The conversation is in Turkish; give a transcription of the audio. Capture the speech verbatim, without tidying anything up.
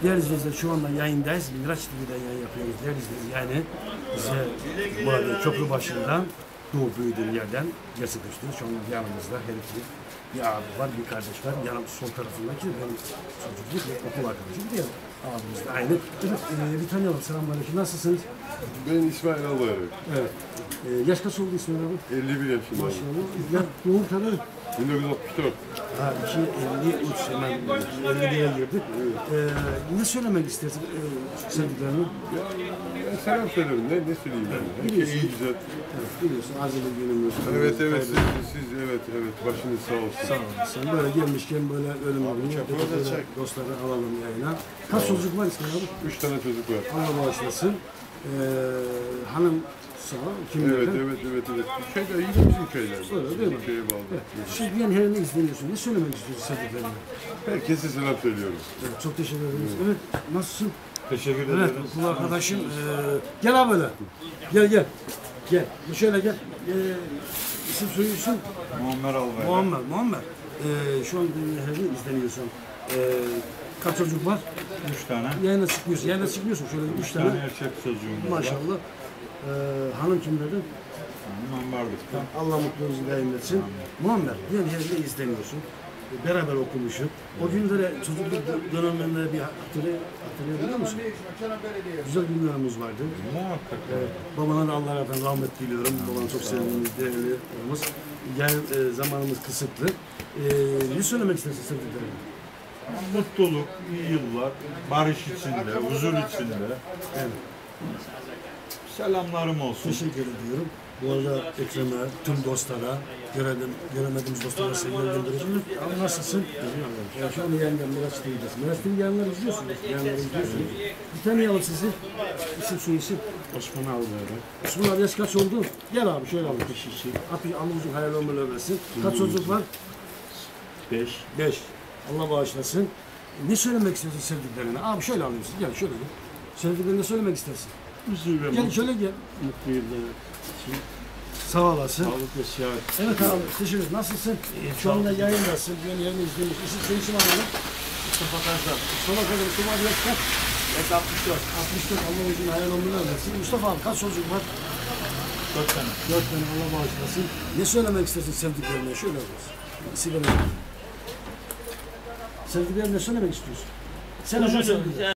Değerli izleyiciler, şu anda yayındayız. Miraç T V'den yayın yapıyoruz. Değerli izleyiciler, yani bize burada köprü başından doğup büyüdüğüm yerden gerçekleştiriyoruz. Şu anda yanımızda her iki bir abi var, bir kardeş var. Yanım sol tarafındaki benim çocukluk ve okul arkadaşım diye abimiz de aynı. Evet, e, bir tanıyalım. Selamünaleyküm. Nasılsınız? Ben İsmail Albayrak. Evet. E, yaş kaç oldu İsmail abi? elli bir yaşındayım. Maşallah. Ya doğum tarihi? bin dokuz yüz altmış dört. Ha, iki elli üç hemen elliye girdik. Ee, ne söylemek istersin e, sevdiklerine? Ya, ben selam söylerim. Ne, ne söyleyeyim ben? Her şey iyi güzel. Evet, biliyorsun acele günümüz. Evet evet siz, siz evet evet başınız sağ olsun. Sağ olasın. Böyle gelmişken böyle ölüm oluyor. Dostları alalım yayına. Kaç çocuk var İsmail abi? Üç tane çocuk var. Allah bağışlasın. Ee, hanım sağ ol. Kimlerden? Evet evet evet evet. Köyde yine bizim köyler. Öyle değil mi? Bizim köye bağlı. Evet. Şimdi yani her ne izleniyorsun? Ne söylemek istiyorsun sevdiklerine? Herkese selam söylüyorum. Evet, çok teşekkür ederiz. Evet, nasılsın? Teşekkür Evet, okul arkadaşım. Ee, gel abi böyle. Gel gel. Gel. Şöyle gel. Ee, isim soyiyorsun. Muammer Albayrak. Muammer. Muammer. Ee, şu an her gün izleniyorsun. Ee, kaç çocuk var? Üç tane. Yayına çıkmıyorsun. Yayına çıkmıyorsun. Şöyle üç Üç tane. tane erkek çocuğumuz var. Maşallah. Ee, hanım kimlerden? Mambardık'ta. Allah mutluluğunuzu daim etsin. Muammer. Yani her gün izleniyorsun. Beraber okumuşuk. O günlere çocukluk dönemlerinde bir hatırlay hatırlayabiliyor musun? Güzel günlerimiz vardı. Muhakkak. Ee, babana Allah razı rahmet diliyorum. Babanı çok sevdiğimiz, değerli olmaz. Yani e, zamanımız kısıtlı. E, ne söylemek istersin sevdiklerine? Mutluluk, iyi yıllar, barış içinde, huzur içinde. Evet. Selamlarım olsun. Teşekkür ediyorum. Bu arada Ekrem'e, tüm dostlara, görelim, göremediğimiz dostlara sevgiler gönderiyorum. Ama nasılsın? Ya şu an yayından Miraç T V'desin. Miraç T V yayınları izliyorsunuz. Yayınları izliyorsunuz. Bir tanıyalım sizi. İsim soy isim. Osman Albayrak. Osman abi yaş kaç oldu? Gel abi şöyle al bir şişi. Atış alımızın hayal ömrü versin. Kaç çocuk var? Beş. Beş. Allah bağışlasın. Ne söylemek istiyorsun sevdiklerine? Abi şöyle alıyorsun. Gel şöyle gel. Sevdiklerine söylemek istersin. Huzur ve Gel mutlu, şöyle gel. mutlu yıllar için Sağ olasın. sağlık ve sıhhat. Evet abi teşekkür ederim. Nasılsın? Şu anda yayındasın. Ben yerini izlemiş. İsim senin isim alalım. Mustafa Karsal. Mustafa Kadir, Mustafa abi yaş kaç? Yaş altmış dört. altmış dört. Allah uzun hayal ömrünü versin. Mustafa abi kaç çocuk var? Dört tane. dört tane Allah bağışlasın. Ne söylemek istersin sevdiklerine? Şöyle yapıyorsun. Sigara. Sevdiklerine ne söylemek istiyorsun? Sen hocam